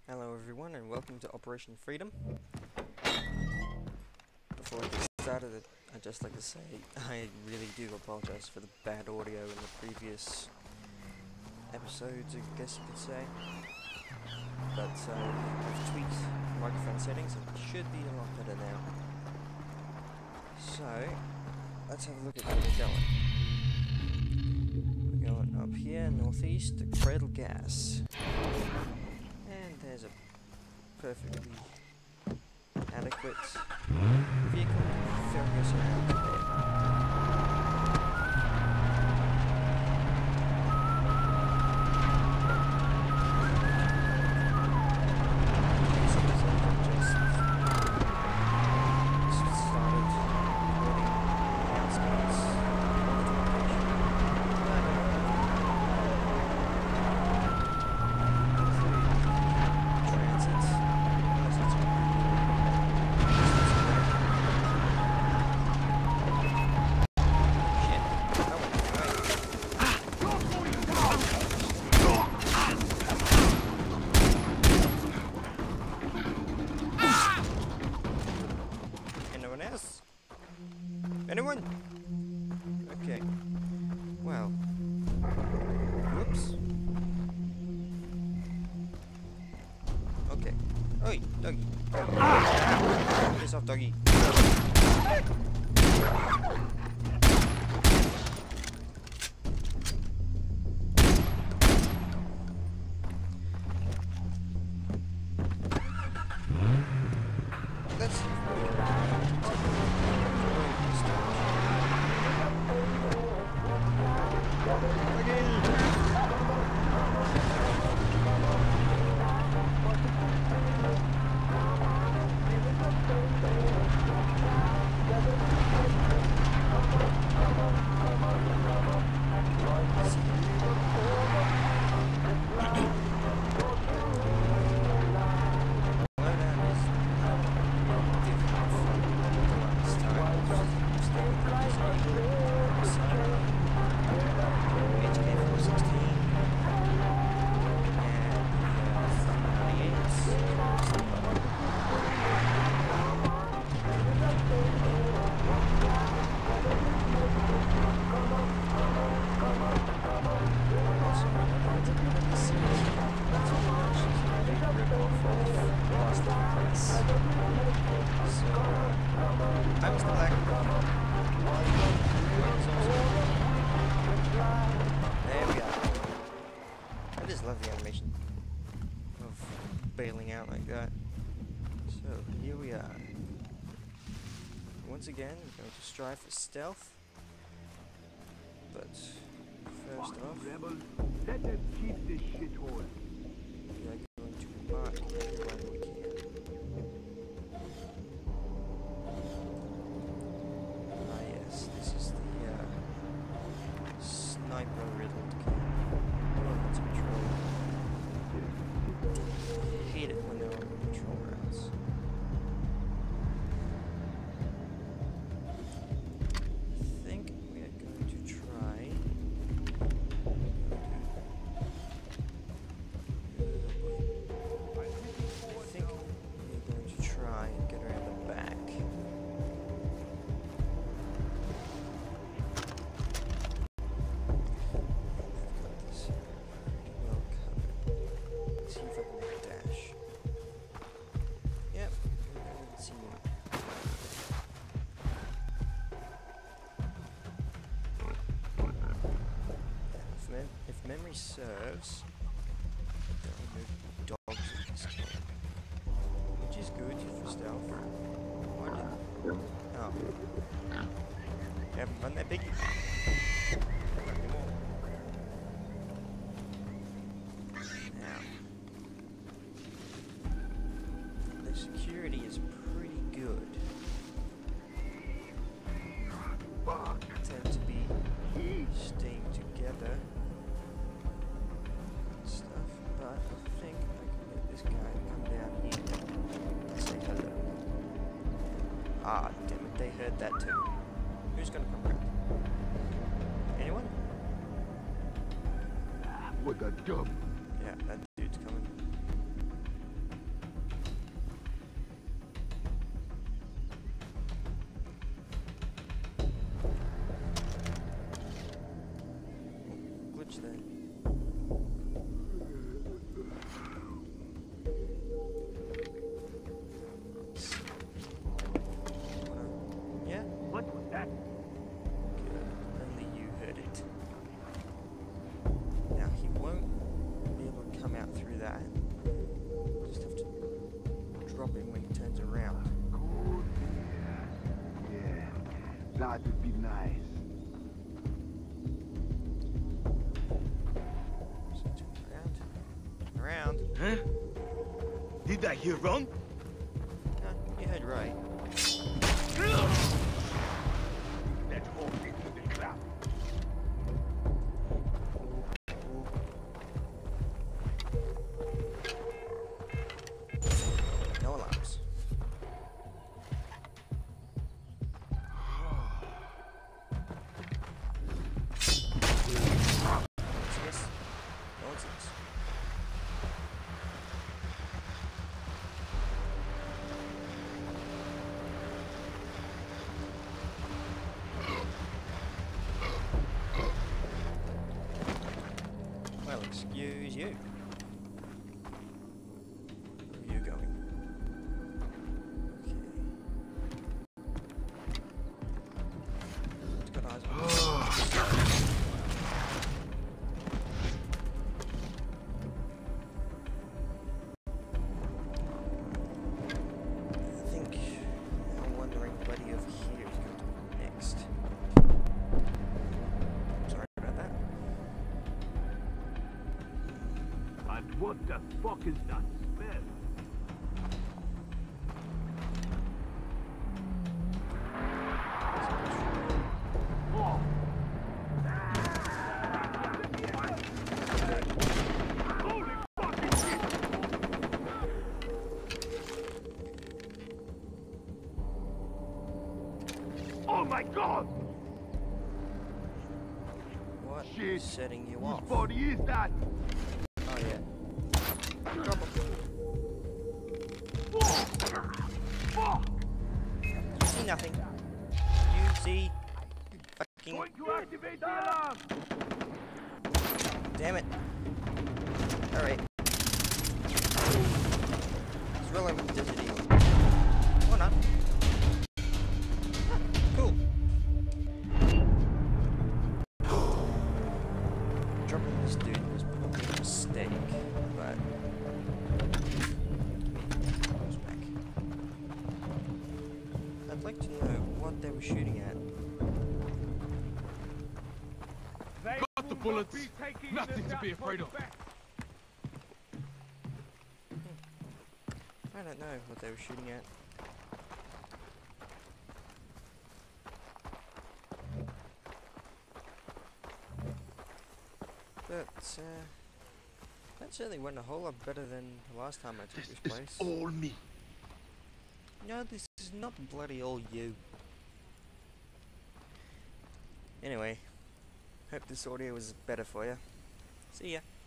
Hello everyone and welcome to Operation Freedom. Before we get started, I'd just like to say I really do apologize for the bad audio in the previous episodes, I guess you could say. But I've tweaked microphone settings and it should be a lot better now. So, let's have a look at where we're going. We're going up here, northeast, to Cradle gas. And there's a perfectly adequate vehicle to ferry us around there. Anyone? Okay. Well. Whoops. Okay. Oi, doggy. Piss off, doggy. Let's see. There we go. I just love the animation of bailing out like that. So here we are. Once again, we're going to strive for stealth. But first off, Rebel, let them keep this shithole. we are going to mark everyone we can. Ah yes, this is the sniper riddled camp. Oh, it's patrol. I hate it when they're on patrol routes. I think we are going to try. I think we're going to try and get around the back. Let's see if I can make a dash. Yep, let's see. If memory serves, there are no dogs in this game, which is good for stealth. Why did? Oh, you haven't run that biggie. Now, the security is pretty good. Tend to be staying together and stuff, but I think I can get this guy to come down here and say hello. Ah, damn it, they heard that too. Who's gonna come around? Anyone? What a dump. Yeah, that dude's coming. that. Just have to drop him when he turns around. Good. Yeah, that would be nice. So turn around. Around. Huh? Did I hear wrong? No, you heard right. Let's hold it to the crowd. No alarms. Yes. Nonsense. Well, excuse you. Where are you going? Okay. It's got eyes on it. I think I'm wondering buddy over here is going to be next. Sorry about that. And what the fuck is that smell? Oh! Holy fucking shit! Oh my god! What Shit. is setting you Whose off? body is that? Oh yeah. Drop him. Fuck! You see nothing. You see fucking. Going to activate the alarm! Damn it. Alright. It's relevant Desert Eagle. Or not. Ah, cool. Dropping this dude was probably a mistake, but. Goes back. I'd like to know what they were shooting at. Got the bullets. Nothing to be afraid of. I don't know what they were shooting at. But, that certainly went a whole lot better than the last time I took this place. It's all me. No, this is not bloody all you. Anyway, hope this audio was better for you. See ya.